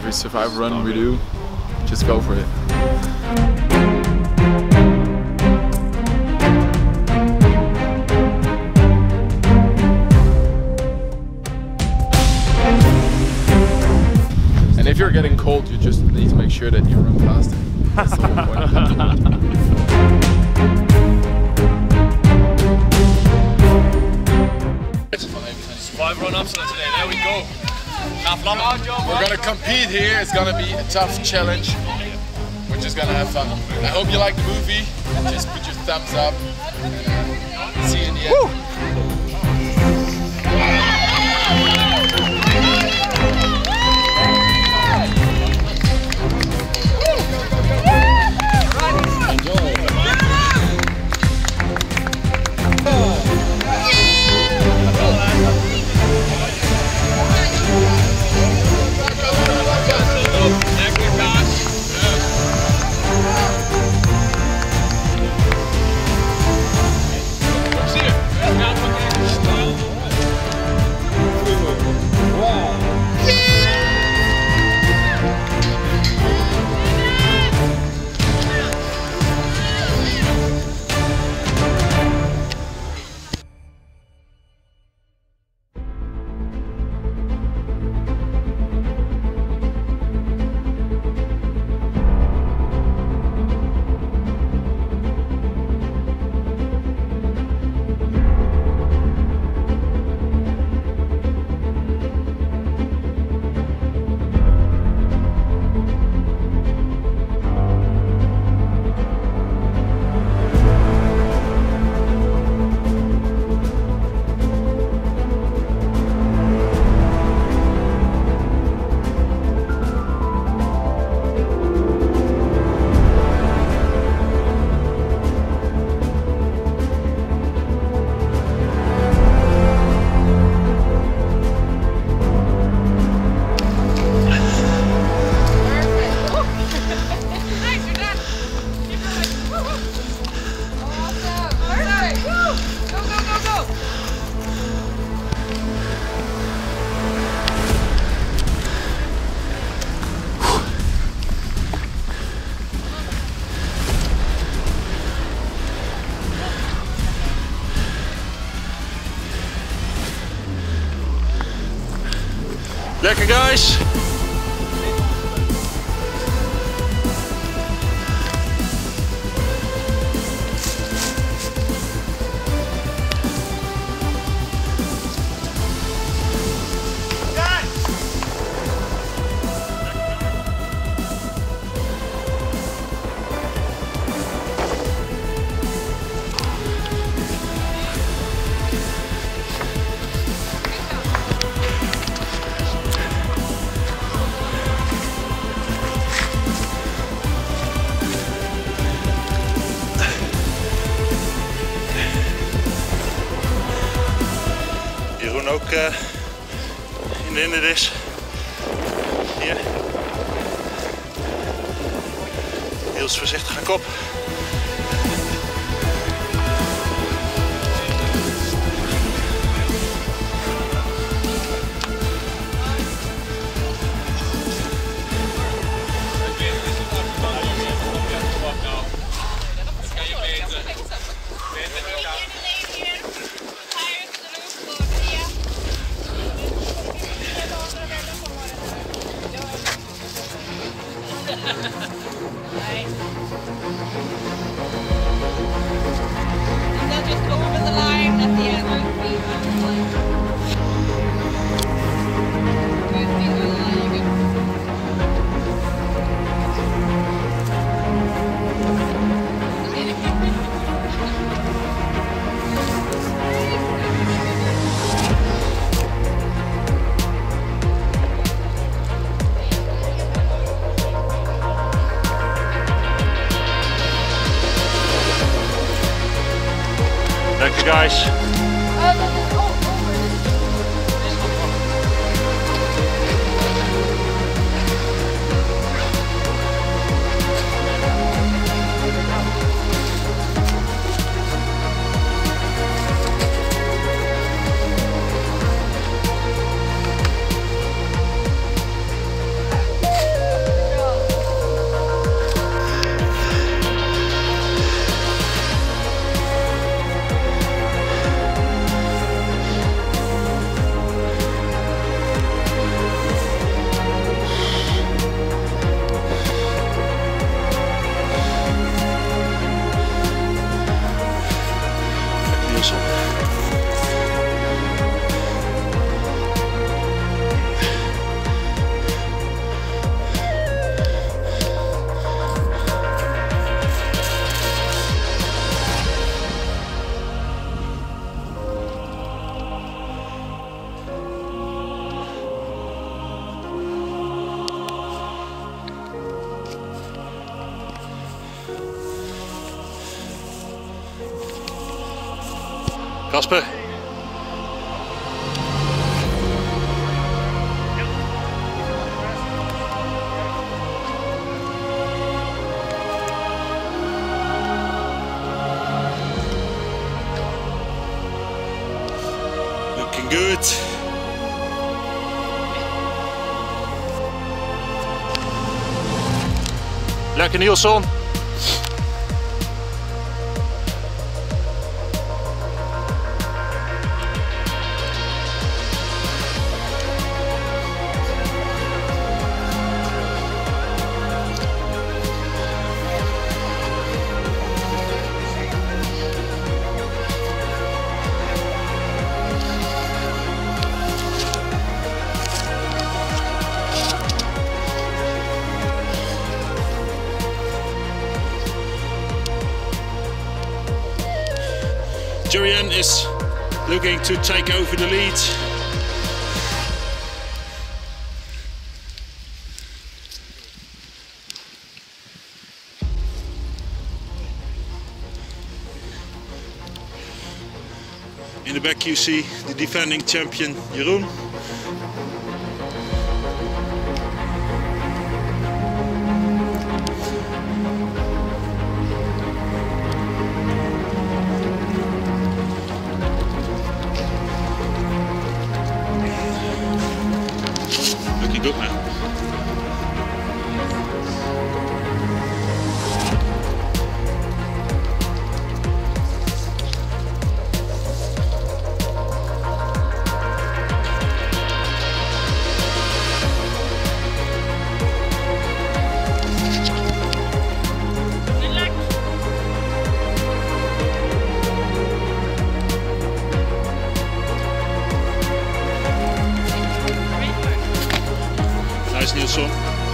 every survival run we do, just go for it. And if you're getting cold, you just need to make sure that you run faster. That's the whole point. Five run-ups today, there we go. We're gonna compete here, it's gonna be a tough challenge. We're just gonna have fun. I hope you like the movie, just put your thumbs up. See you in the end. Woo! Lekker guys! Jeroen ook in de hindernis. Hier. Heel voorzichtig aan kop. Lekker guys. Casper. Looking good. Lekker Nielsson. Jurien is looking to take over the lead. In the back you see the defending champion Jeroen. Looking good, man. Nice, Nielsson.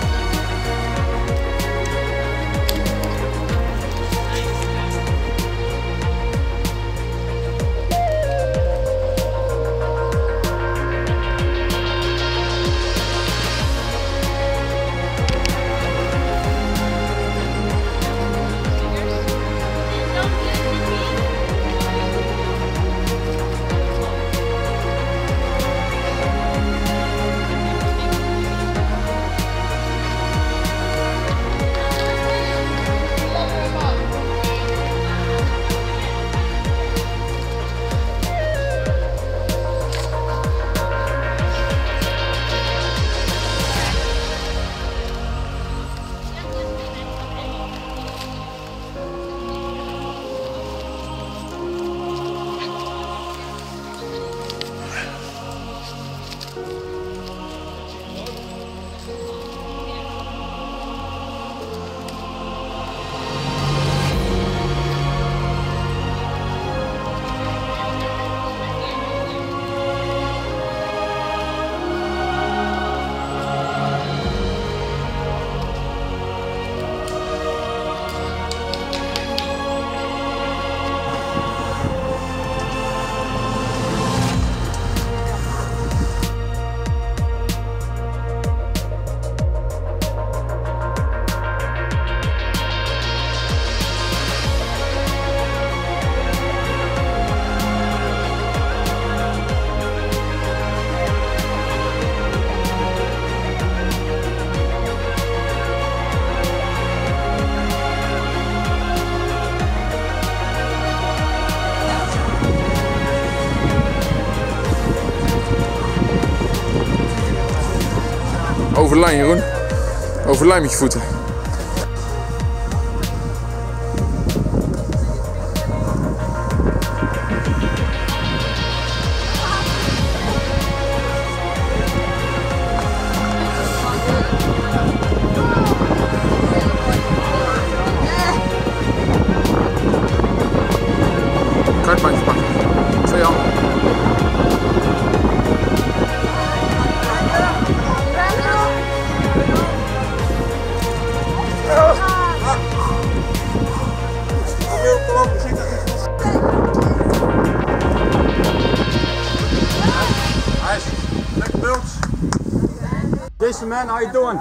Over de lijn, Jeroen. Over de lijn met je voeten. Kartbandje pakken. 2 handen. Jason, man, how you doing?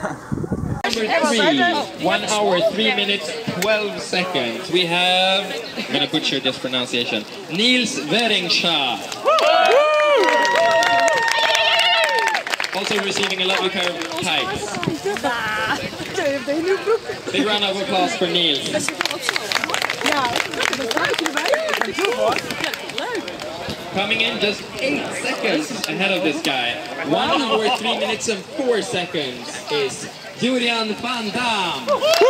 Number 3, 1 hour, 3 minutes, 12 seconds. We have I'm gonna butcher this pronunciation. Niels Veringsha. Also receiving a lovely pair of tights. Big round of applause for Niels. Coming in just 8 seconds ahead of this guy. 1 hour, 3 minutes and 4 seconds is Julian van Dam.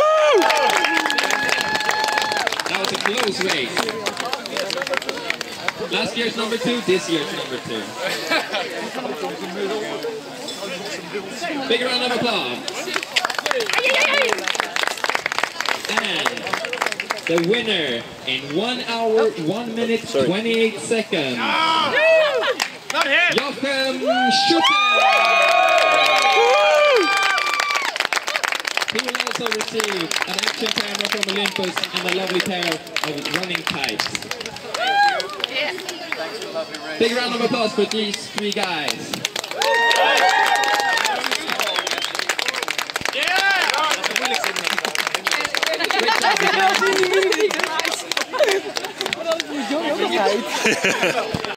That was a close race. Last year's number 2, this year's number 2. Big round of applause. And the winner in 1 hour, 1 minute, 28 seconds. Jochen Schutte! He will also receive an action camera from Olympus and a lovely pair of running tights. Big round of applause for these 3 guys. Great job.